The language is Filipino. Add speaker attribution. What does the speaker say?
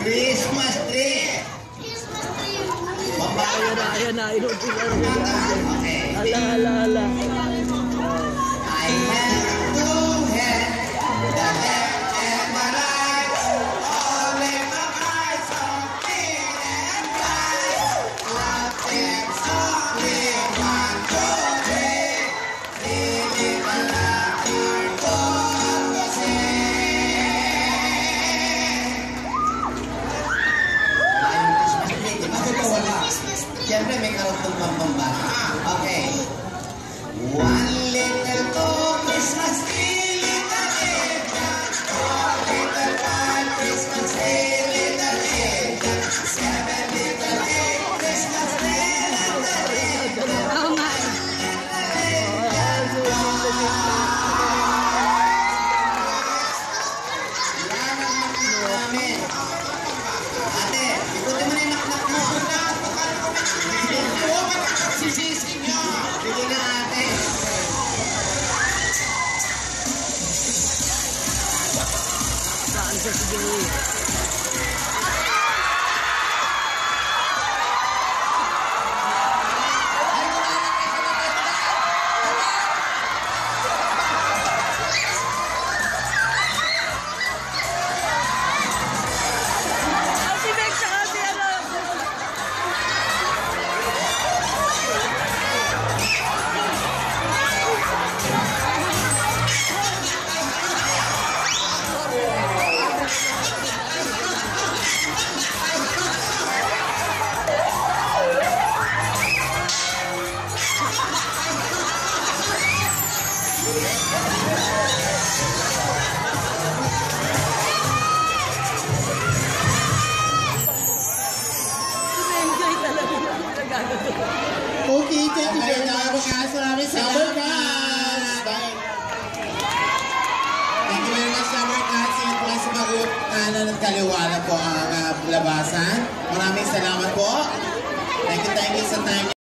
Speaker 1: Christmas tree.
Speaker 2: Ayan na.
Speaker 1: Okay.
Speaker 2: Ala.
Speaker 1: I have two hands, the left and the right. Holding my eyes on clean and bright. Nothing's only 1, 2, 3. Feeling the love you're born to sing. Ayun, Christmas tree. Di ba totoo na? Siyempre may karotong pambambata. Okay. One little Christmas tree, little angel. 4 little white Christmas tree, little angel. 7 little 8 Christmas tree, little angel.
Speaker 2: Oh my.
Speaker 1: Yan ang nakita namin. Ate, ikutin mo na yung naknak mo. Sisisi nyo. Sige na ate.
Speaker 2: Saan sa sigil?
Speaker 3: Okay, thank you very much. Maraming Summercats. Thank you very much, Summercats. Yan po sa mag-uot kanan at kaliwala po ang labasan. Maraming salamat po. Thank you sa time.